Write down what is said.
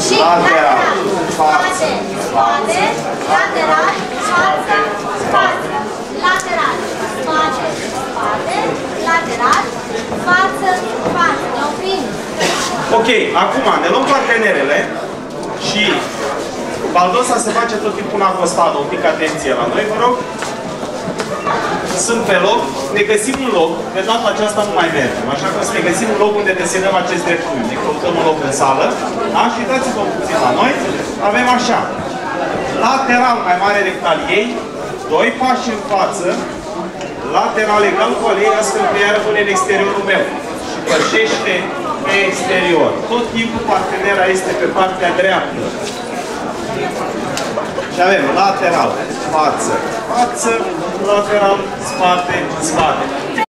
Și lateral, față, spate, lateral, față, spate, lateral, spate, spate, lateral, față, față. Ne oprim. Ok, acum ne luăm partenerele și baldosa se face tot timpul în acostado. Un pic atenție la noi, vă rog. Sunt pe loc, ne găsim un loc, de data aceasta nu mai mergem, așa că o să ne găsim un loc unde desenăm acest dreptunghi. Ne căutăm un loc în sală, da? Și uitați-vă puțin la noi, avem așa, lateral mai mare decât al ei, 2 pași în față, lateral egal cu al ei, astfel că ea rămâne în exteriorul meu și pășește pe exterior. Tot timpul partenera este pe partea dreaptă. Și avem lateral, față, față, lateral, spate, spate.